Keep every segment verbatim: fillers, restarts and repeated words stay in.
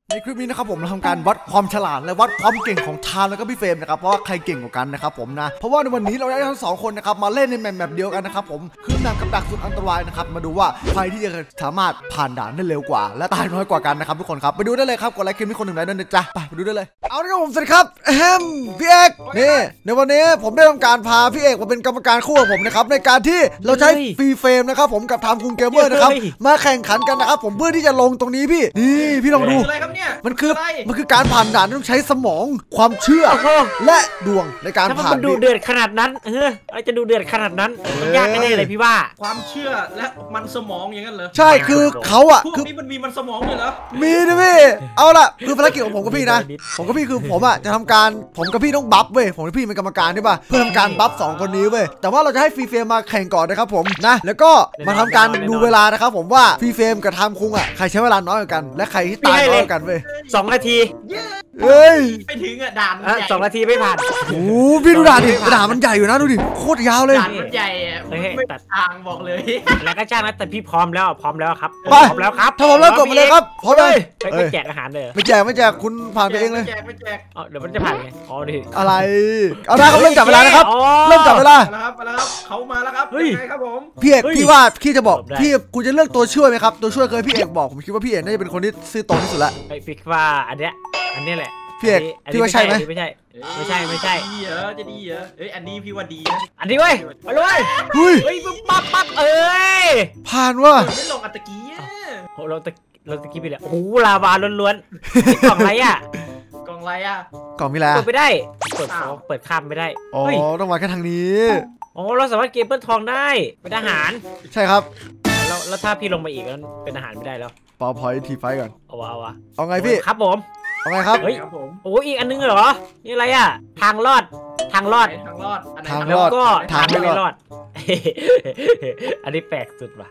ในคลิปนี้นะครับผมเราทำการวัดความฉลาดและวัดความเก่งของทามแล้วก็พี่เฟรมนะครับเพราะว่าใครเก่งกว่ากันนะครับผมนะเพราะว่าในวันนี้เราได้ทั้งสองคนนะครับมาเล่นในแมปแมปเดียวกันนะครับผมคือแมปกับดักสุดอันตรายนะครับมาดูว่าใครที่จะสามารถผ่านด่านได้เร็วกว่าและตายน้อยกว่ากันนะครับทุกคนครับไปดูได้เลยครับกดไลค์คลิปนี้คนหนึ่งไลค์ด้วยนะจ๊ะไปไปดูได้เลยเอาละครับผมสวัสดีครับแฮมพี่เอกนี่ในวันนี้ผมได้ทำการพาพี่เอกมาเป็นกรรมการคู่กับผมนะครับในการที่เราใช้ฟรีเฟรมนะครับผมกับไทม์คุงเกมเมอร์นะครับมาแข่งขันกันนะครับผมเพื่อที่จะลงตรงนี้พี่นี่พี่ลองดูมันคือมันคือการผ่านด่านต้องใช้สมองความเชื่อและดวงในการผ่านมันดูเดือดขนาดนั้นเออจะดูเดือดขนาดนั้นมันยากแน่เลยพี่ว่าความเชื่อและมันสมองอย่างนั้นเหรอใช่คือเขาอะพวกนี้มันมีมันสมองเลยเหรอมีนะพี่เอาล่ะคือภารกิจของผมกับพี่นะผมกับพี่คือผมอะจะทำการผมกับพี่ต้องบัฟเว้ยผมกับพี่เป็นกรรมการใช่ป่ะเพื่อทำการบัฟสองคนนี้เว้ยแต่ว่าเราจะให้ฟรีเฟรมมาแข่งก่อนนะครับผมนะแล้วก็มาทำการดูเวลานะครับผมว่าฟรีเฟรมกับไทม์คุงอะใครใช้เวลาน้อยกว่ากันและใครที่ตายน้อยกว่ากันเว้ยสองนาทีเฮ้ยไม่ถึงอ่ะด่านสองนาทีไม่ผ่านโอ้พี่ดูด่านดิด่านมันใหญ่อยู่นะดูดิโคตรยาวเลยด่านมันใหญ่ไม่ตัดทางบอกเลยแล้วก็ช่างนะแต่พี่พร้อมแล้วพร้อมแล้วครับพร้อมแล้วครับถ้าพร้อมแล้วกดมาเลยครับพร้อมเลยไม่แจกอาหารเลยไม่แจกไม่แจกคุณผ่านไปเองเลยไม่แจกไม่แจกอ๋อเดี๋ยวมันจะผ่านไงอ๋อดิอะไรเอาละครับเริ่มจับเวลานะครับเริ่มจับเวลาแล้วครับแล้วครับเขามาแล้วครับยังไงครับผมพี่เอกพี่ว่าพี่จะบอกพี่กูจะเลือกตัวช่วยไหมครับตัวช่วยเคยพี่เอกบอกผมคิดว่าพี่เอกน่าจะเป็นคนที่ซื่อตรงที่สุดละไอ้พี่ว่าอันเนี้ยอันนี้แหละพี่เอกพี่ว่าใช่ไหมไม่ใช่ไม่ใช่ไม่ใช่ดีเหรอจะดีเหรอเอ้ยอันนี้พี่ว่าดีนะอันนี้เว้ยมาเลยเฮ้ยเฮ้ยปั๊บปั๊บเอ้ยผ่านว่ะไม่ลงอัตตะกี้โหเราตะเราตะกี้ไปแล้วโอ้โหลาวาล้วนๆกล่องอะไรอ่ะกล่องอะไรอ่ะกล่องมีแล้วเปิดไม่ได้เปิดเปิดข้ามไม่ได้อ๋อต้องมาแค่ทางนี้อ๋อเราสามารถเก็บเปิ้ลทองได้เป็นอาหารใช่ครับแล้วแล้วถ้าพี่ลงมาอีกแล้วเป็นอาหารไม่ได้แล้วปอพอยทีไฟก่อนเอาวะเอาวะเอาไงพี่ครับผมเอาไงครับเฮ้ยโอ้อีกอันนึงเหรอนี่อะไรอ่ะทางรอดทางรอดทางรอดทางรอดก็ทางไม่รอดอันนี้แปลกสุดว่ะ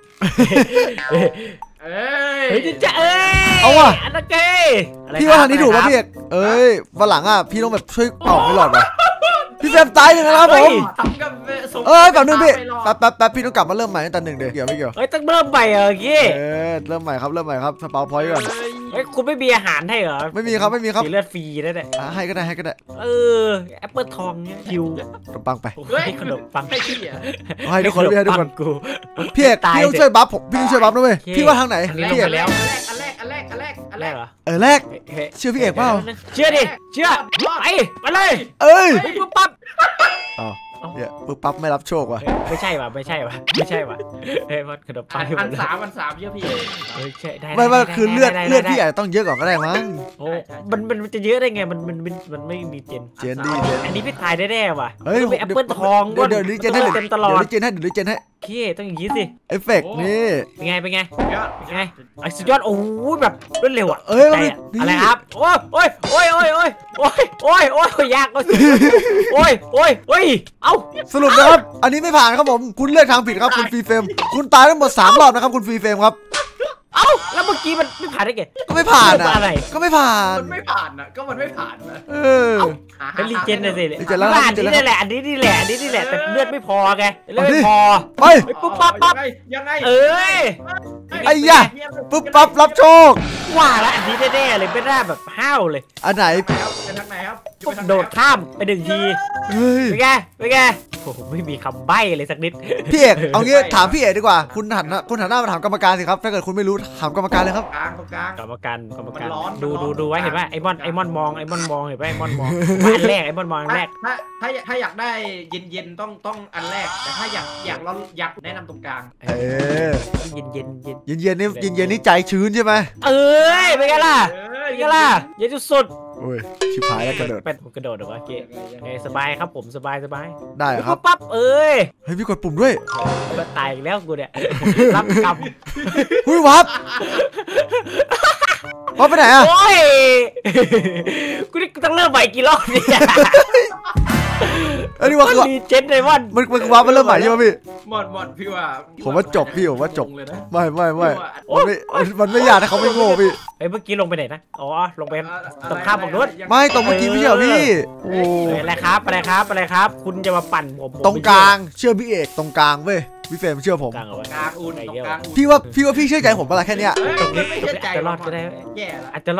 เอ้ยจะเอ้เอาว่ะอันนั้นเกพี่ว่าทางนี้ถูกป่ะพี่เอกเอ้ยวันหลังอ่ะพี่ต้องแบบช่วยเป่าไม่หลอดว่ะพี่เฟรมตายหนึ่งแล้วครับผมเอ้ยแบบนึงพี่แป๊บแป๊บแป๊บพี่ต้องกลับมาเริ่มใหม่ตั้งแต่หนึ่งเดี๋ยวเกี่ยวไม่เกี่ยวเฮ้ยต้องเริ่มใหม่เออกี้เออเริ่มใหม่ครับเริ่มใหม่ครับสปาวพอยต์ก่อนเฮ้ยคุณไม่มีอาหารให้เหรอไม่มีครับไม่มีครับเลือดฟรีได้เนี่ยให้ก็ได้ให้ก็ได้เออแอปเปิลทองเนี่ยคิวขนมปังไปขนมปังให้พี่อ่ให้ทุกคนให้ทุกคนกูพี่เอกพี่ต้องช่วยบัฟผมพี่ต้องช่วยบัฟด้วยพี่ว่าทางไหนพี่เอกแล้วอันแรกอันแรกอันแรกอันแรกเหรอเออแรกเชื่อพี่เอกเปล่าเชื่อดิเชื่อไปมาเลยเอ้ยปุ๊บปั๊บอ๋อเนี่ยปุ๊บปั๊บไม่รับโชคว่ะไม่ใช่ว่ะไม่ใช่ว่ะไม่ใช่ว่ะเฮ้ยมันขนมปังอันสามอันสามเยอะพี่เฮ้ยใช่ได้ไม่ว่าคือเลือดเลือดพี่อาจจะต้องเยอะกว่าก็ได้มั้งโอ้มันมันจะเยอะได้ไงมันมันมันไม่มีเจนเจนดีเจนอันนี้พี่ทายได้แน่ว่ะเฮ้ยแอปเปิลทองเดี๋ยวเดี๋ยวนี้เจนให้เต็มตลอดเดี๋ยวนี้เจนให้เดี๋ยวนี้เจนให้โอเคต้องอย่างนี้สิเอฟเฟกต์นี่เป็นไงเป็นไงเป็นไงไอ้สุดยอดโอ้แบบรวดเร็วอ่ะเอ้ยอะไรครับโอ้ยโอ้ยโอ้ยโอ้ยโอ้ยโอ้ยโอ้ยโอ้ยยากโอ้ยโอ้ยโอ้ยเอ้าสรุปนะครับอันนี้ไม่ผ่านครับผมคุณเลือกทางผิดครับคุณฟรีเฟรมคุณตายทั้งหมดสามรอบนะครับคุณฟรีเฟรมครับเอ้าแล้วเมื่อกี้มันไม่ผ่านได้ไงก็ไม่ผ่านอะก็ไม่ผ่านมันไม่ผ่านอะก็มันไม่ผ่านนะเออเป็นรีเจนเลยสิรีเจนแล้วอันนี้แหละอันนี้นี่แหละอันนี้นี่แหละแต่เลือดไม่พอไงเลือดไม่พอไปปุ๊บปั๊บปั๊บยังไงเอ้ยไอ้ยะปุ๊บปั๊บรับโชคว่าแล้วอันนี้แน่ๆเลยเป็นหน้าแบบห้าวเลยอันไหนเป็นทางไหนครับโดดข้ามไปหนึ่งทีเป็นไงเป็นไงโอ้โหไม่มีคำใบ้เลยสักนิดพี่เอกเอางี้ถามพี่เอกดีกว่าคุณหันคุณหันหน้ามาถามกรรมการสิครับถ้าเกิดคุณไม่รู้ถามกรรมการเลยครับกลางกลางกรรมการกรรมการดูดูดูไว้เห็นป่ะไอมอนไอมอนมองไอมอนมองเห็นป่ะไอมอนมองอันแรกไอมอนมองอันแรกถ้าถ้าถ้าอยากได้เย็นเย็นต้องต้องอันแรกแต่ถ้าอยากอยากเราอยากแนะนำตรงกลางเออเย็นเย็นเย็นเย็นเย็นนี่เย็นเย็นนี่ใจชื้นใช่ไหมเอ้ยเป็นไงล่ะเป็นไงล่ะเย็นสุดโอ้ยชิบหายแล้วกระโดดเป็นกระโดดเหรอวะเก๋สบายครับผมสบายสบายได้ครับปั๊บเอ้ยเฮ้ยพี่กดปุ่มด้วยตายแล้วกูเนี่ยรับกรรมหุ้ยวับวับไปไหนอ่ะโอ้ยกูนี่ต้องเริ่มใหม่กี่รอบเนี่ยอันนี้ว่าคือเจ็ดเลยมอนมันมันวับมันเริ่มใหม่ใช่ไหมพี่มอนมอนพี่ว่าผมว่าจบพี่ผมว่าจบไม่ไม่ไม่มันไม่มันไม่อยากให้เขาไม่โง่พี่ไอ้เมื่อกี้ลงไปไหนนะอ๋อลงไปตรงข้ามผมนู้นไม่ตรงเมื่อกี้พี่เชื่อพี่โอ้อะไรครับอะไรครับอะไรครับคุณจะมาปั่นผมตรงกลางเชื่อพี่เอกตรงกลางเว้ยพี่เฟรมเชื่อผมกลางอุ่นตรงกลางพี่ว่าพี่ว่าพี่เชื่อใจผมเปล่าแค่เนี้ยอาจจะรอดก็ได้อาจจะรอดก็ได้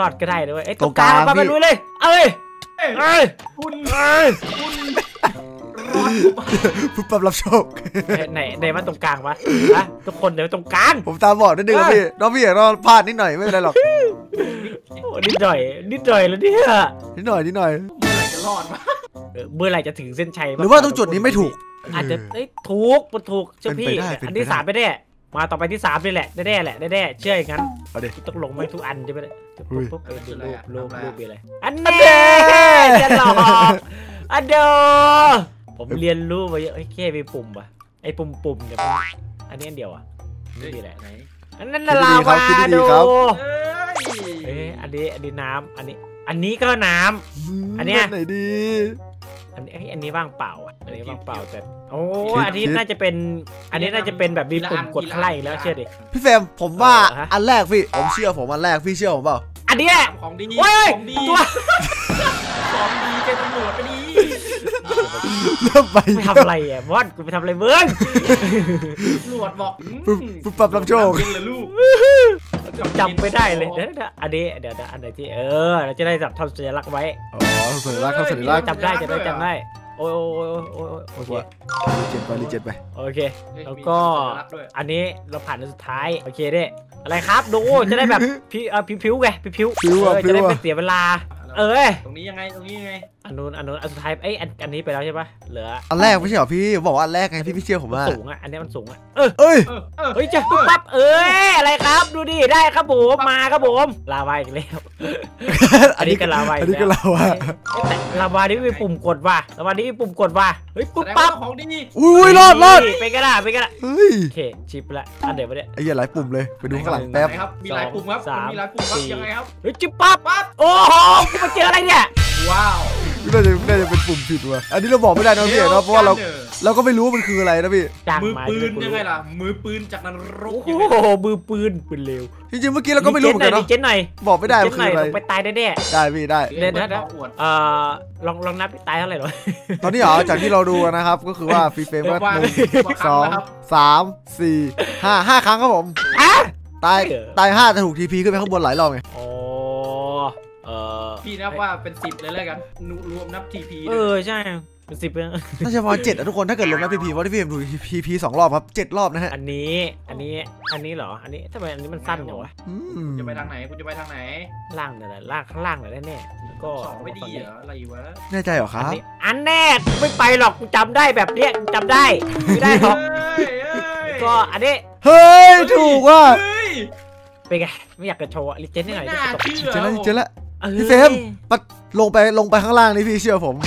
ด้วยไอ้ตรงกลางมาไปลุยเลยเอ้ยเอ้ยคุณเอ้ยร้อนปุ๊บปั๊บรับโชคไหนไหนมาตรงกลางวะฮะทุกคนเดี๋ยวตรงกลางผมตาบอดนิดนึงครับพี่น้องพี่อยากเราพลาดนิดหน่อยไม่เป็นไรหรอกโอ้นิดหน่อยนิดหน่อยแล้วเนี่ยนิดหน่อยนิดหน่อยเมื่อไหร่จะรอดวะเมื่อไหร่จะถึงเส้นชัยหรือว่าตรงจุดนี้ไม่ถูกอาจจะเอ้ยถูกมันถูกเชื่อพี่เป็นไปได้เป็นไปได้อันที่สามไปแน่มาต่อไปที่สามนี่แหละแน่ๆแหละแน่ๆเชื่ออย่างนั้นเอาดิต้องลงไม่ทุกอันใช่ไหมเนี่ยอุ้ยปุ๊บปุ๊บเออดูรูปรูปรูปมีอะไรอันแน่จะหลอกอันเดอผมเรียนรู้มาเยอะเฮ้ยแค่มีปุ่มป่ะไอ้ปุ่มปุ่มเนี่ยมันอันนี้อันเดียวอ่ะนี่มีอะไรไหนอันนั้นน่ะลาวาดูเอ้ยเอ้ยอันนี้อันนี้น้ำอันนี้ อันนี้ก็น้ำ อันเนี้ยไหนดีอันนี้เอ้ยอันนี้ว่างเปล่าอ่ะอันนี้ว่างเปล่าแต่โอ้อันนี้น่าจะเป็นอันนี้น่าจะเป็นแบบมีปุ่มกดข้างล่างอีกแล้วเชื่อดิพี่เฟรมผมว่าเออฮะอันแรกพี่ผมเชื่อผมอันแรกพี่เชื่อผมเปล่าอันเนี้ยของดีโอ้ยของดีตัวของดีเป็นตำรวจไปดีเริ่มไปไปทำอะไรอ่ะบอสกูไปทำอะไรเบิ้งตำรวจบอกปุ๊บปุ๊บปั๊บรับโชคกินเลยลูกจำไม่ได้เลยเดี๋ยวเดี๋ยวอันนี้เดี๋ยวเดี๋ยวอันไหนที่เออเราจะได้จับทำสัญลักษณ์ไว้อ๋อสัญลักษณ์ครับสัญลักษณ์จำได้จำได้จำได้โอ้ยโอ้ยโอ้ยโอ้ยโอเครีเจ็ดไปรีเจ็ดไปโอเคแล้วก็อันนี้เราผ่านอันสุดท้ายโอเคเด้อะไรครับดูจะได้แบบพิเออพิวๆไงพิวๆพิวอะเออพิจะวได้อะไม่เสียเวลา เออตรงนี้ยังไงตรงนี้ยังไงอันนู้นอันนู้นอันสุดท้ายเอ้ยอันอันนี้ไปแล้วใช่ปะเหลืออันแรกไม่ใช่เหรอพี่ผมบอกว่าอันแรกไงพี่พี่เชื่อผมว่าสูงอ่ะอันนี้มันสูงอ่ะเออเอ้ยเออเออเฮ้ยจะปุ๊บปั๊บเอ้ยอะไรครับดูดิได้ครับผมมาครับผมลาวาอีกแล้ว อันนี้ก็ลาวาอีกแล้วอันนี้ก็ลาวาเอ้ยแต่ลาวานี่มีปุ่มกดว่ะลาวานี่มีปุ่มกดว่ะเฮ้ยปุ๊บแสดงปั๊บว่าของดีอุ้ยรอดรอดไปกันละไปกันละเฮ้ยโอเคชิปละอันเดี๋ยวไปเนี่ยไอ้เหี้ยหลายปุ่มเลยไปดูข้างหลังแป๊บไหนครับมีหลายปุ่มครับสามมีหลายปุ่มครับสี่ยังไงครับเฮ้ยจิ๊บปั๊บปั๊บโอ้โหกูมาเจออะไรเนี่ยว้าวน่าจะน่าจะเป็นปุ่มผิดว่ะอันนี้เราบอกไม่ได้นะพี่เนาะเพราะว่าเราเราก็ไม่รู้ว่ามันคืออะไรนะพี่จ้างมือมาปืนจะด้ยังไงล่ะมือปืนจากนรกโอ้ยังไงโหมือปืนปืนเร็วจริงๆเมื่อกี้เราก็ไม่รู้เหมือนกันดีเนาะเจนหน่อยบอกไม่ได้เจมันนหคือน่อยอะไรต้องไปตายแน่ได้พี่ได้เดี๋ยวเดี๋ยวเดี๋ยวอวดๆเอ่อลองลองนับตายเท่าไหร่หรอตอนนี้เหรอจากที่เราดูนะครับก็คือว่าฟรีเฟรมก็ว่าหนึ่งว่าสองครับสามสี่ห้าห้าครั้งครับผมอ่ะตายเออตายห้าแต่ถูกทีพีขึ้นไปข้างบนหลายรอบไงโอ้เออพี่นับว่าเป็นสิบเลยแล้วกันรวมนับทีพีเออใช่เป็นสิบเลยน่าจะประมาณเจ็ดนะทุกคนถ้าเกิดลงนะพีพีว่าที่พี่เอ็มดูทีพีสองรอบครับเจ็ดรอบนะฮะอันนี้อันนี้อันนี้เหรออันนี้ทำไมอันนี้มันสั้นอย่างวะอืมจะไปทางไหนกูจะไปทางไหนล่างเนี่ยแหละล่างข้างล่างเลยแน่ๆแล้วก็สองไม่ดีเหรออะไรวะแน่ใจเหรอคอันรับนี้อันแน่กูไม่ไปหรอกกูจำได้แบบเนี้ยกูจำได้ไม่ได้หรอกเฮ้ยเฮ้ยก็อันนี้เฮ้ยถูกว่ะเฮ้ยเป็นไงไม่อยากจะโชว์ลิเจนให้หน่อยไม่น่าจะตกเชื่อเจอแล้วเจอแล้วออพี่เฟรม ปัดลงไปลงไปข้างล่างนี่พี่เชื่อผม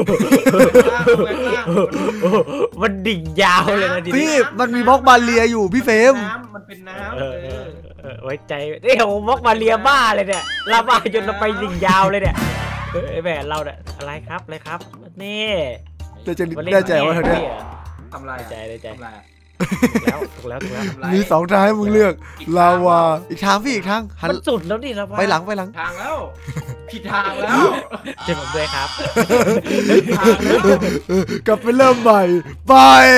มันดิ่งยาวเลยนะดิพี่มันมีบล็อกบาเลียอยู่พี่เฟรมน้ำมันเป็นน้ำเอเอออเออไว้ใจเอ้ยโอ้บล็อกมาเรียบ้าเลยเนี่ยลาบ้าจนเราไปดิ่งยาวเลยเนี่ยเอ้ยแหมเราเนี่ยอะไรครับอะไรครับนี่แต่จะมาเล่นแน่ใจว่าเธอเนี่ยทำไรใจใจใจทำไรถูกแล้วถูกแล้วถูกแล้วทำไรมีสองทางให้มึงเลือกลาวาอีกทางพี่อีกทางหันมันสุดแล้วนี่ลาบ้าไปหลังไปหลังทางแล้วผิดทางแล้วเจอผมด้วยครับทางแล้วกลับไปเริ่มใหม่ไป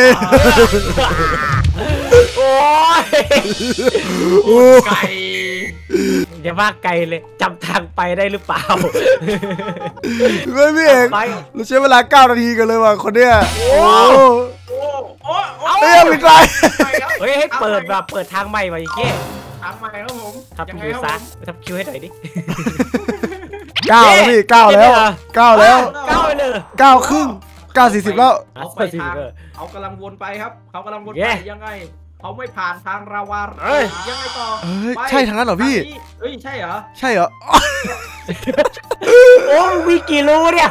โอ้ยโอ้ไก่อย่าว่าไกลเลยจำทางไปได้หรือเปล่าไม่พี่เอกไปเราใช้เวลาเก้านาทีกันเลยว่ะคนเนี้ยโอ้โอ้โอ้โอ้เฮ้ยไม่ไกลเฮ้ยให้เปิดแบบเปิดทางใหม่มาอีกเก้ทางใหม่ครับผมทับยังไงคิวครับซะผมทับคิวให้หน่อยดิเก้าแล้วพี่เก้าแล้วเก้าแล้วเก้าไปเลยเก้าครึ่งเก้าสี่สิบแล้วเขาไปทางเขากำลังวนไปครับเขากำลังวนเย้ไปยังไงเขาไม่ผ่านทางราวาเอ้ยยังไงต่อเอ้ยไปใช่ทางนั้นเหรอพี่ทางนี้เอ้ยใช่เหรอใช่เหรอโอ้ยวิกี่รู้เนี่ย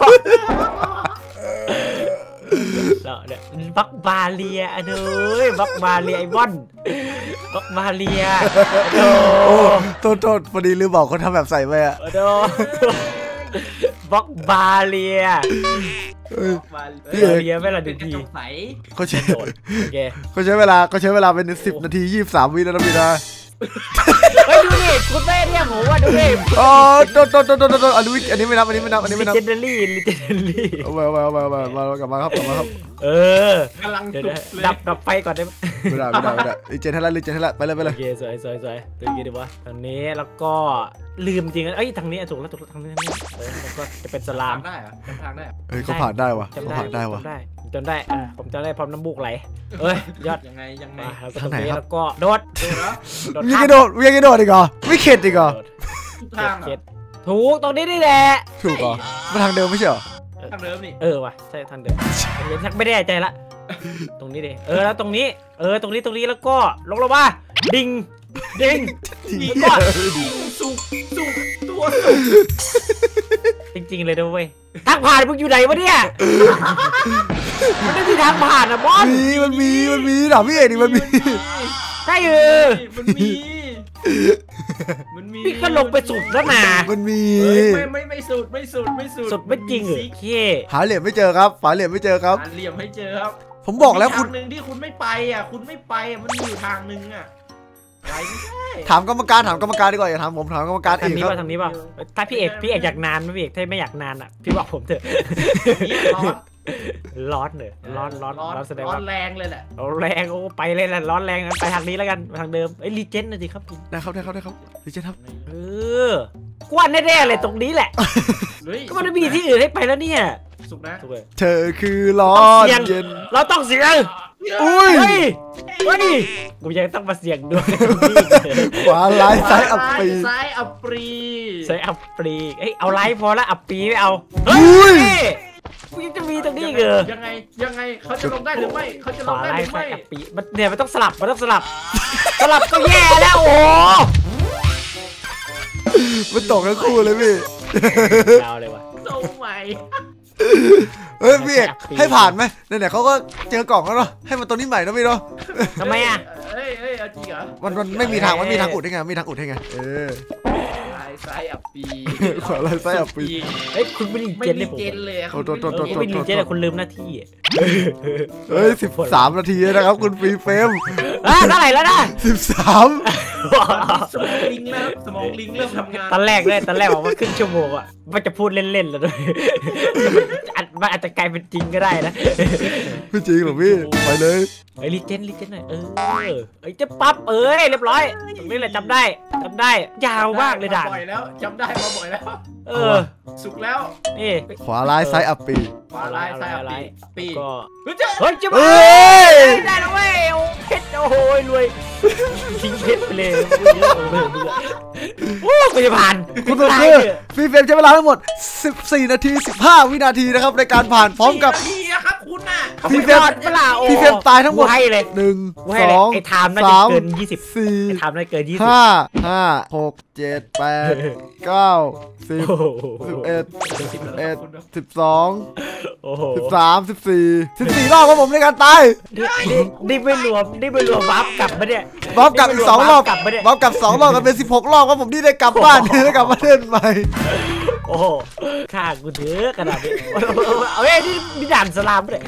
เราเนี่ยบักบาเลียอันเอ้ยบักบาเลียไอ้บอนบักบาเลียโอ้โอ้โทษโทษพอดีลืมบอกคนทำแบบใส่ไปอ่ะโดบักบาเลียเอ้ยมาพี่บาเอกเลียไม่ละหเป็นึ่นงกระทีจกใสเขาใช้โดดโอเคเขาใช้เวลาเขาใช้เวลาเป็นสิบนาทียี่สิบสามวิแล้วนะพี่นะเฮ้ยดูดิคุณแม่เรียกผมว่าดูดิอ๋อโดนโดนโดนโดนโดนอันนี้อันนี้ไม่นับอันนี้ไม่นับอันนี้ไม่นับลิเจนเดอรี่ลิเจนเดอรี่เอาไปเอาไปเอาไปเอาไปมากลับมาครับกลับมาครับเออกำลังเดี๋ยวสุนะกเลยดับดับไฟก่อนได้ไหมไม่ได้ไม่ได้ไม่ได้รีเจนให้ละรีเจนให้ละไปเลยไปเลโอย เคสวยสวยสวยตัวนี้ดีวะทางนี้แล้วก็ลืมจริงเอ้ยทางนี้ถูกแล้วถูกแล้วทางนี้ทางนี้เออแล้วก็จะเป็นสลามทำได้เหรอจำทางได้เหรอเฮ้ยเขาผ่านได้วะจำเขาได้ผ่านได้วะจำได้จำได้อ่ะผมจำได้พร้อมน้ำมูกไหลเอ้ยยอดยังไงยังไงมาแล้วก็ตรงนี้แล้วก็โดดดูแล้วโดดมีข้ามกระโดดมีกระโดดอีกเหรอไม่เข็ดอีกเหรอโดดทุกเข็ทาดงเหรเข็อดถูกตรงนี้นี่แหละถูกเหรอมาทางเดิมไม่ใช่เหรอทางเดิมนี่เออว่ะใช่ทางเดินเดี๋ยวชักไม่ได้ใจละตรงนี้ดิเออแล้วตรงนี้เออตรงนี้ตรงนี้แล้วก็ลงลงมาดิ่งดิ่งมีก็สุกสุกตัวสุกจริงๆเลยนะเว้ยทางผ่านมึงอยู่ไหนวะเนี่ยมันไม่มีทางผ่านอะบอสมีมันมีมันมีถามพี่เอกดิมันมีใช่เออมันมีมันมีพี่ก็ลงไปสุดแล้วนะมันมีเฮ้ยไม่ไม่ไม่สุดไม่สุดไม่สุดสุดไม่จริงเหรอซิกเคหาเหลี่ยมไม่เจอครับหาเหลี่ยมไม่เจอครับหาเหลี่ยมให้เจอครับผมบอกแล้วคุณมีทางหนึ่งที่คุณไม่ไปอ่ะคุณไม่ไปอ่ะมันมีอยู่ทางหนึ่งอ่ะไปไม่ได้ถามกรรมการถามกรรมการดีกว่าอย่าถามผมถามกรรมการเอทางงนี้ครับป่ะทางนี้ป่ะถ้าพี่เอกพี่เอกอยากนานไหมพี่เอกถ้าไม่อยากนานอ่ะพี่บอกผมเถอะเนี่ยร้อนร้อนเนอะร้อนร้อนร้อนร้อนแสดงร้อว่านแรงเลยแหละเอาแรงโอ้ไปเลยแหละร้อนแรงงั้นไปทางนี้แล้วกันไปทางเดิมไอ้รีเจนนะสิครับได้ครับได้ครับได้ครับดิเจนครับเออกวนแน่ๆเลยตรงนี้แหละเฮ้ยก็มันไม่มีที่อื่นให้ไปแล้วเนี่ยสุกนะถูกเลยเธอคือร้อนเสียงเย็นเราต้องเสียงอุ้ยเฮ้ยเฮ้ยกูยังต้องมาเสี่ยงด้วยขวาร้ายซ้ายอับปีซ้ายอับปรีใช้อัปปรีเอ้ยเอาไลฟ์พอละอัปปีไม่เอาอุ้ยกูยังจะมีตรงนี้เหรอยังไงยังไงเขาจะลงได้หรือไม่เขาจะขลวางได้ไลหรือฟ์ใช้ไม่อัปปีมันเนี่ยมันต้องสลับมันต้องสลับ สลับก็แย่แล้วโอ้โหมันตกทั้งคู่เลยพี่ยาวเลยว่ะโซ่ใหม่เฮ้ยพี่เอกให้ผ่านไหมเนี่ยเนี่ยเขาก็เจอกล่องแล้วเนาะให้มันตัวนี้ใหม่นะพี่เนาะทำไมอ่ะเอ้ยเอ้ยเอาจริงเหรอมันมันไม่มีทางมันมีทางอุดได้ไงมีทางอุดได้ไงเออซ้ายซ้ายอับปีขวาร้ายซ้ายอับปีเฮ้ยคุณไม่รีไม่เจนเลมียผมเจนเลยอะโอ้โหโทษเอโทอษคุณไม่รีเจนแต่คุณลืมหน้าที่เฮ้ยสิบสามนาทีนะครับคุณฟรีเฟรมอ่ะเท่าไหร่แล้วนะสิบสามสมองลิงเริ่มสมองลิงเริ่มทำงานตอนแรกเลยตอนแรกบอกว่าครึ่งชั่วโมงอ่ะมันจะพูดเล่นๆแล้วด้วยมันอาจจะกลายเป็นจริงก็ได้นะไม่จริงหรอพี่ไปเลยเฮ้ยรีเจนรีเจนหน่อยเออเอ้ยจะปั๊บเอ้ยเรียบร้อยตรงนี้แหละจำได้จำได้ยาวมากเลยด่านบ่อยแล้วจำได้มาบ่อยแล้วเออสุกแล้วนี่ขวาร้ายซ้ายอับปีขวาลายซ้ายอับปีปีก็เฮ้ยเจ้าเฮ้ยจะเอ้มาย ได้แล้วเว้ยโอ้เพชรโอ้โหรวยทิ้งเพชรไปเลยโอ้กูจะผ่านคุณตัวคือฟรีเฟรมใช้เวลาทั้งหมดสิบสี่นาทีสิบห้าวินาทีนะครับในการผ่านพร้อมกับพี่นะครับคุณน่ะพี่พี่เฟเฟรรมมเปล่าโอ้พี่เฟรมตายทั้งหมดให้เลยหนึ่งให้สเลยองไอ้ไทม์น่าจะสามเกินยี่สิบสี่ไอ้ไทม์น่าจะเกินยี่สิบห้าห้าหกเจ็ดแปดเก้าสิบโอ้โหสิบเอ็ดสิบเอ็ดคุณสิบสองโอ้โหสิบสามสิบสี่สิบสี่รอบครับผมในการตายนี่นี่นี่ไม่รวมนี่ไม่รวมบัฟกลับมาเนี่ยบอมกลับอีกสองรอบกลับมาเนี่ยบอมกลับสองรอบกันเป็นสิบหกรอบครับผมที่ได้กลับบ้าน ได้กลับมาเล่นใหม่โอ้โหฆ่ากูเถอะขนาดนี้เอาเอ้ยนี่มีด่านสลามเลย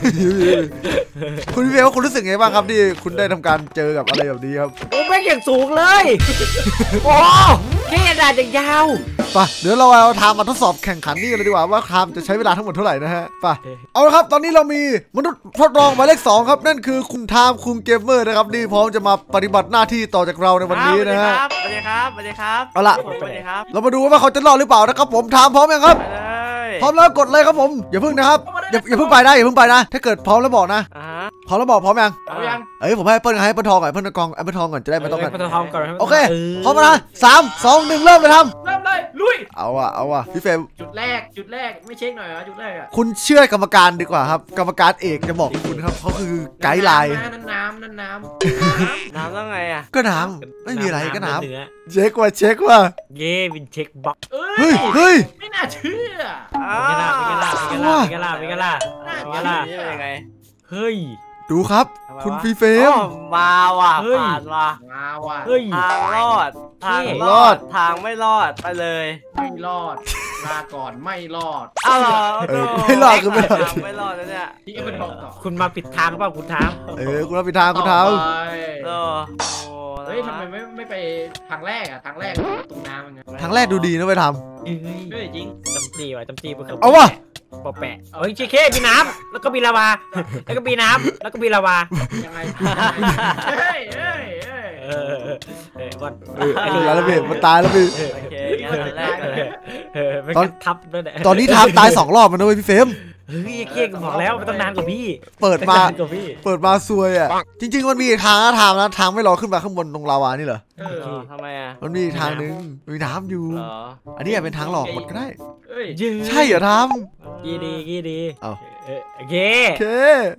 คุณพี่เฟรมว่าคุณรู้สึกไงบ้างครับที่คุณได้ทำการเจอกับอะไรแบบนี้ครับโอ้แม่งอย่างสูงเลย โอ้แค่ด่านอย่างยาวไปเดี๋ยวเราเอาไทม์มาทดสอบแข่งขันนี่กันเลยดีกว่าว่าไทม์จะใช้เวลาทั้งหมดเท่าไหร่นะฮะไปเอาละครับตอนนี้เรามีมนุษย์ทดลองหมายเลขสองครับนั่นคือคุณไทม์คุงเกมเมอร์นะครับนี่พร้อมจะมาปฏิบัติหน้าที่ต่อจากเราในวันนี้นะฮะสวัสดีครับสวัสดีครับเอาล่ะสวัสดีครับเรามาดูว่าเขาจะรอดหรือเปล่านะครับผมไทม์พร้อมยังครับไปเลยพร้อมแล้วกดเลยครับผมอย่าเพิ่งนะครับอย่าอย่าเพิ่งไปนะอย่าเพิ่งไปนะ ถ้าเกิดพร้อมแล้วบอกนะอ่าฮะพร้อมแล้วบอกพร้อมยังเอายังเอ้ยผมให้เปิ้ลให้เปิ้ลทองก่อนเปิ้ลกองไอ้เปิ้ลทองก่อนจะได้ไม่ต้องกันเทองก่อนโอเคพร้อมนะสามสองหนึ่งเริ่มเลยทเริ่มเลยลุยำเอาอะเอาอะพี่เฟรมจุดแรกจุดแรกไม่เช็คหน่อยเหรอจุดแรกอะคุณเชื่อกรรมการดีกว่าครับกรรมการเอกจะบอกคุณครับเขาคือไกด์ไลน์นั่นน้ำนั่นน้น้ำต้องไงอ่ะก็น้ำไม่มีอะไรก็น้เนื้อำเช็คว่าเช็คว่าเย่วินเช็คบ็อกำเอ้เฮ้ยยเฮ้ยไม่น่าเชื่ออ่าเป็นไงล่ะเป็นไงล่ะเป็นไงล่ะเป็นไงล่ะเป็นไงล่ะนี่เป็นยังไงเฮ้ยดูครับ คุณฟรีเฟรมอ๋อมาว่ะเฮ้ยผ่านว่ะมาว่ะเฮ้ยทางรอด ทางเท่รอด ทางไม่รอด ไปเลยไม่รอดลาก่อนไม่รอดอ้าวเหรอเออไม่รอดคือไม่รอดทางไม่รอดแล้วเนี่ยพี่ก็เป็นบอกต่อคุณมาปิดทางเปล่าคุณท้ามเออคุณรับผิดทางคุณทต่อไปเออโอ้เฮ้ยทำไมไม่ไม่ไปทางแรกอ่ะทางแรกตรงน้ำมันไงทางแรกดูดีนะไปทเฮ้ยจริงจำจีว่ะจำจีมันคือำเอาวะปอแปะเฮ้ยเชเคมีน้ำแล้วก็มีลาวาแล้วก็มีน้ำแล้วก็มีลาวายังไงเฮ้ยเฮ้ยเฮ้ยเออเออเออก่อนเออไอ้นี่แล้วพี่มันตายแล้วพี่โอเคงั้นอันแรกเลยเออไม่กันทับด้วยแหละตอนนี้ทำตายสองรอบมันด้วยพี่เฟรมเฮ้ยเค้กบอกแล้วมันต้องนานกว่าพี่เปิดมานานกว่าพี่เปิดมาซวยอ่ะจริง ๆ มันมีอีกทางนะทางนะทางไม่รอขึ้นมาข้างบนตรงลาวานี่เหรอเอเอออทำไมอ่ะมันมีอีกทางนึงมีน้ำอยู่เหรออันนี้อาจเป็นทางหลอกมันก็ได้เฮ้ยยืนใช่เหรอทกี่ดีกี่ดีเอ้าเออโอเคำโอเค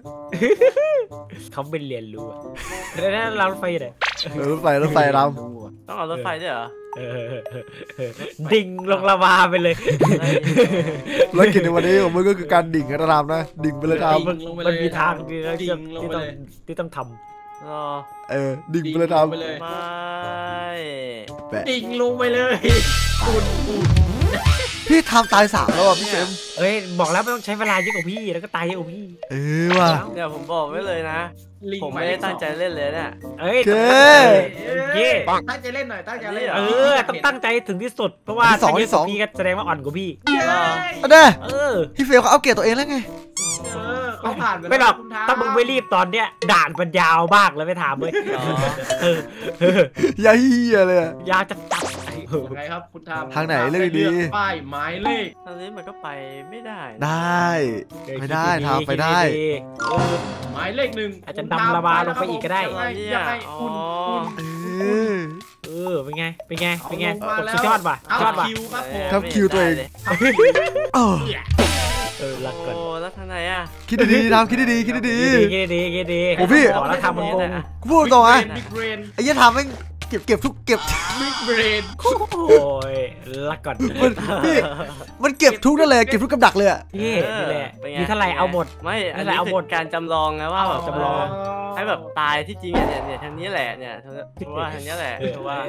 เขาเป็นเรียนรู้อะแล้วนั่นเราไฟไหนเออรถไฟรถไฟทต้องเอารถไฟด้วยเหรอเออดิ่งลงลาวาไปเลยำแล้วกินในวันนี้ของมึงก็คือการดิ่งนะทำนะดิ่งไปเลยทมันมันมีทางที่เราดิ่ที่งลงที่ไปต้องเลยที่ต้องทรอำเออดิ่งไปเลยทดิ่งลงไปเลยไม่ำแปะดิ่งลงไปเลยปูนปูนพี่ทำตายสามแล้วอ่ะพี่เฟรมำเอ้ยบอกแล้วไม่ต้องใช้เวลาเยอะกว่าพี่แล้วก็ตายเยอะกว่าพี่เออว่ะเดี๋ยวผมบอกไว้เลยนะลิงผมไม่ได้ตั้งใจเล่นเลยเนี่ยเอ้ยโอเคเย้ตั้งใจเล่นหน่อยตั้งใจเล่นเออต้องตั้งใจถึงที่สุดเพราะว่าที่สองถ้าเยที่อะสกองว่าพี่ก็แสดงว่าอ่อนกว่าพี่เย้อันเด้เออพี่เฟรมเขาเอาเกรดตัวเองแล้วไงเออเขาผ่านปไม่หรอกคุณท้ถ้ามึงไม่รีบตอนเนี้ยด่านมันยาวมากเลยไม่ถามเลยอ๋อเออเอออย่าเฮียเลยอะยาวจะตัดยังไงครับคุณทามทางไหนเลือกดีป้ายหมายเลขตอนนี้มันก็ไปไม่ได้นะได้ ไม่ได้ทำไปได้เออหมายเลขหนึ่งอาจจะดำระบาลงไปอีกก็ได้ยังไงยังไงคุณคุณเออเออเป็นไงเป็นไงเป็นไงเอาลงมาแล้วสุดยอดว่ะสุดยอดว่ะคิวครับผมครับคิวตัวเอง เออเออรักก่อนโอ้แล้วทางไหนอ่ะคิดดีๆทำคิดดีๆคิดดีคิดดีคิดดีโอ้พี่ขอแล้วทำมันงงๆกูพูดตรงๆนะบิ๊กเบรนไอ้เหี้ยทำแม่งเก็บเก็บทุกเก็บบิ๊กเบรนโอ้ยรักก่อนมันพี่มันเก็บทุกนั่นเลยเก็บทุกกับดักเลยอะนี่นี่แหละป็นไงมีเท่าไหร่เอาหมดไม่อันนั่นแหละนี้เอาหมดคือการจำลองนะว่าแบบจำลองให้แบบตายที่จริงอะเนี่ยเนี่ยทางนี้แหละเนี่ยเพราะว่าทางนี้แหละเพราะว่า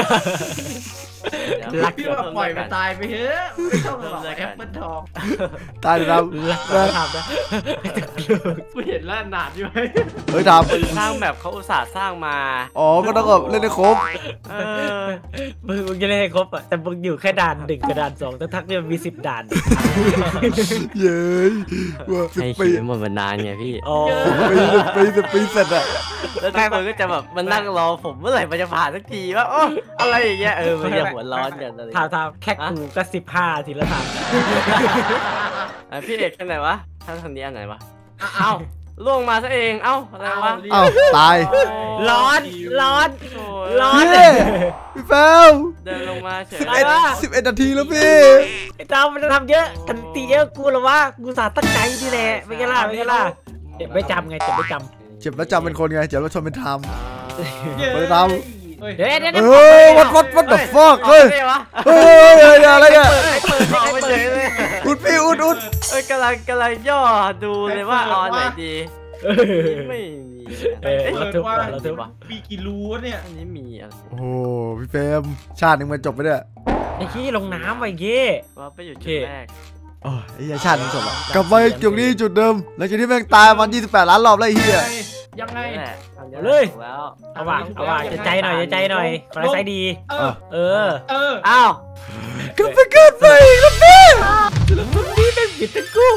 รักพี่ก่อนว่าปล่อยมันตายไปเถอะไม่ต้องหรอกแอปเปิลทองตายเลยทรักก่อนทำนะกูเห็นแล้วหนาดอยู่ไหมำเฮ้ยทสร้างแบบเขาอุตส่าห์สร้างมาำอ๋อก็ต้องแบบเล่นให้ครบเออมึงมึงจะเล่นให้ครบอ่ะแต่มึงอยู่แค่ด่านหนึ่งกับด่านสองทั้งทักเนี่ยมีสิบด่านเย้ยว่าสิบให้ปีคิดหมดมานานไงพี่โอ้สิบปีสิบปีสิบปีเสร็จอะแล้วทุกคนก็จะแบบมานั่งรอผมเมื่อไหร่มันจะผ่านสักทีว่าโอ้อะไรอย่างเงี้ยเออมันจะหัวร้อนกันอะไรทำทำแค่กูก็สิบห้าทีละทางอ่ะพี่เอกทางไหนวะทางทางนี้อันไหนวะเอ้าเอ้าล่วงมาซะเองเอ้าอะไรวะเอ้าตายร้อนร้อนโอ้ร้อนพี่พี่แฟมเดินลงมาเฉยสิบเอ็ดสิบเอ็ดนาทีแล้วพี่ไอ้ตามมันจะทำเยอะกันตีเยอะกูหรอวะกูสาตั้งใจนี่แหละไม่กันล่ะไม่กันล่ะเจ็บไม่จำไงเจ็บไม่จำเจ็บแล้วจำเป็นคนไงเจ็บแล้วชนเป็นทเย้ไปตามเฮ้ยเดี๋ยวเดี๋ยวำเฮ้ยวัดวัดวัดเดอะฟอกเฮ้ยเฮ้ยวะเฮ้ยเฮ้ยอะไรเนี่ยไอ้เปิดออกไปเฉยเลยอุดพี่อุดอุดเอ้ยกำลังกำลังย่อดูเลยว่าเอาอันไหนดีไม่มีเออเอ้ยเราทุบว่ะเราทุบมีกี่รูวะเนี่ยอันนี้มีอะไรโอ้โหพี่เฟรมชาติหนึ่งมันจบไปเนี่ยไอ้ขี้ลงน้ำไปเย่ว่าไปอยู่จุดแรกโอ้ยไอ้เหี้ยชาติหนึ่งจบอะกลับไปจุดนี้จุดเดิมหลังจากที่แม่งตายมันยี่สิบแปดล้านรอบแล้วไอ้เหี้ยยังไงนี่แหละทำเลยถูกแล้วเอาว่ะเอาว่ะจะใจหน่อยจะใจหน่อยขอไซดีเออเออเอออ้าวกลับไปเกิดไปอีกแล้วพี่นี่เป็นบิดตะกู้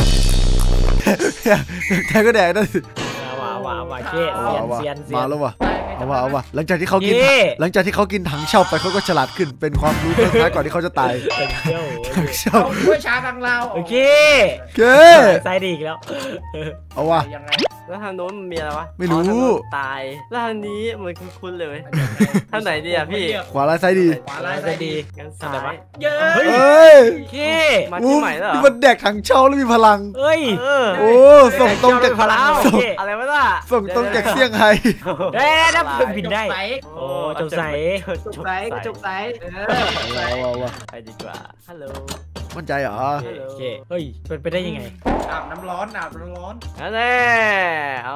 แทงก็แดกได้สิเอาว่ะเอาว่ะเอาว่ะเช่เซียนเอาว่ะเซียนเซียมาน แล้วว่ะตายไงเอาว่ะเอาว่ะหลังจากที่เขากินเย่หลังจากที่เขากินถังเช่าไปเขาก็ฉลาดขึ้นเป็นความรู้เพิ่มท้ายก่อนที่เขาจะตายเป็นเที่ยวถังเช่าเอาด้วยชาทางเราโอเคโอเคไซดีอีกแล้วเอาว่ะยังไงแล้วทางโน้นมันมีอะไรวะไม่รู้อ๋อทางโน้นตายแล้วทางนี้เหมือนคุ้นๆเลยเว้ยทางไหนดีอะพี่ขวาลายซ้ายดีขวาลายซ้ายดีกันอะซ้าไรวะยเย้เฮ้ยเฮ้ยโอเคมาที่ใหม่แล้วเหรนี่อมันแดกถังเช่าแล้วมีพลังเอ้ยเออโอ้ส่งตรงจากพลังส่งอะไรวะน่ะส่งตรงจากเซี่ยงไฮ้เอ้ยนับบินได้จกใสโอ้จงใสจกใสจกใสเออว้าวว้าวว้าวไปดีกว่าฮัลโหลมั่นใจเหรอโอเคเฮ้ยเป็นไปได้ยังไงอาบน้ำร้อนอาบน้ำร้อนนั่นแน่เอา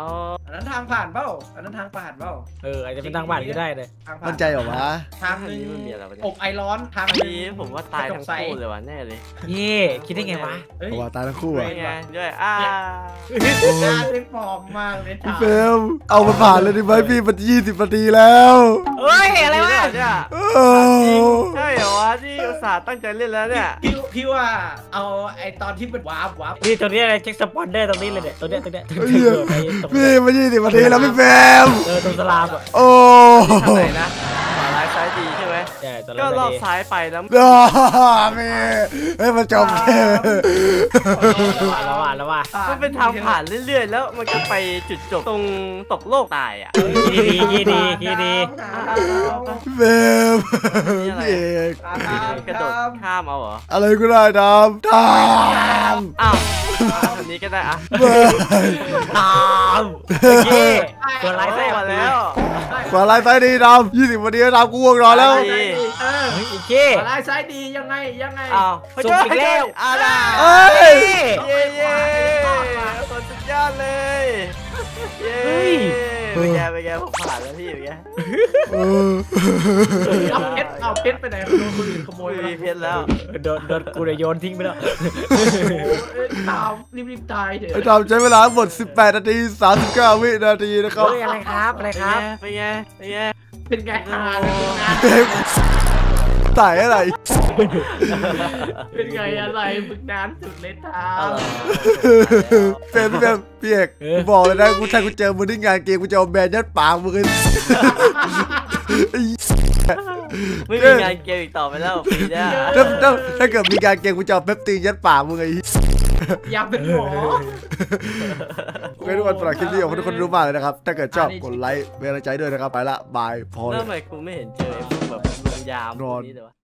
อันนั้นทางผ่านเปล่าอันนั้นทางผ่านเปล่าเอออาจจะเป็นทางบ้านก็ได้เลยทางผ่ามั่นใจเหรอวะทางหนึงมันมีอะไรวะเนี่ยอบไอร้อนทางอันหนึงนี้ผมว่าตายทั้งคู่เลยว่ะแน่เลยเย่คิดได้ไงวะเฮ้ยเพราะว่าตายทั้งคู่อะเป็นไงด้วยอ่าหน้าได้ฟอร์มมากเลยพี่ถามเฟรมเอามันผ่านเลยดิไหมพี่มันยี่สิบนาทีแล้วเฮ้ยอะไรวะเนี่ยโอ้ใช่เหรอวะที่อุตส่าห์ตั้งใจเล่นแล้วเนี่ยพี่พี่ว่าเอาไอตอนที่มันวาร์ปวาร์ปนี่ตรงนี้อะไรเช็คสปอนเดอร์ตรงนี้เลยเนี่ยตรงเนี้ยตรงเนี้ยตรงเหี้เนี้ยยไอ้ตรงพี่เนี้ยมันยี่สิบนาทีแล้วพี่เฟรมเออตรงสลามอ่ะโอ้ทางไหนนะขวาร้ายซ้ายดีใช่ไหมใช่ตรงก็นั้นลอดีกซ้ายไปแล้วดอพี่เฮ้ยมันจบเลยแล้วว่ะแล้วว่ะมันเป็นทางผ่านเรื่อยๆ แล้วมันก็ไปจุดจบตรงตกโลกตายอ่ะคีดีคีดีคีดีพี่เฟรมนี่อะไรพี่เอกกระโดดข้ามเอาเหรออะไรก็ได้ทำทำอ้าวอันนี้ก็ได้อะเบ้ยตามโอเคตัวไลฟ์แท้มาแล้วขวาลายซ้ายดีทำยี่สิบนาทีแล้วทำกูง่วงนอนแล้วเออเฮ้ยโอเคขวาลายซ้ายดียังไงยังไงอ้าวสุ่มอีกแล้วอะไรเอ้ยเย้เย้คนสุดยอดเลยเย้เป็นไงเป็นไงผมผ่านแล้วพี่เป็นไงเออเอาเพชรเอาเพชรไปไหนโดนคนอื่นขโมยไปมีเพชรแล้วโดนโดนกูเลยโยนทิ้งไปแล้วตามรีบๆตายเถไอ้อะทำใช้เวลาทั้งหมดสิบแปดนาทีสามสิบเก้าวินาทีนะครับเฮ้ยอะไรครับอะไรเป็นคไงรับเป็นไงเป็นไงเป็นไงอ่านเป็นไงตายอะไรเป็นไงอะไรมึงนานสุดเลยท้าเอาเหรอเฟรมพี่เฟรมพี่เอกกูบอกเลยนะกูถ้ากูเจอมึงที่งานเกมกูจะเอาแบนยัดปากมึงเลยไม่มีงานเกมอีกต่อไปแล้วปีหน้าถ้าถ้าถ้าเกิดมีการเกมกูจะเอาเป๊ปตีนยัดปากมึงไอ้อยากเป็นหมอโอเคทุกคนสำหรับคลิปนี้ขอบคุณทุกคนรู้มากเลยนะครับถ้าเกิดชอบกดไลค์เป็นกำลังใจด้วยนะครับไปละบายพอแล้วเลยทำไมกูไม่เห็นเจอไอ้พวกแบบลุงยามพวกนี้เลยวะ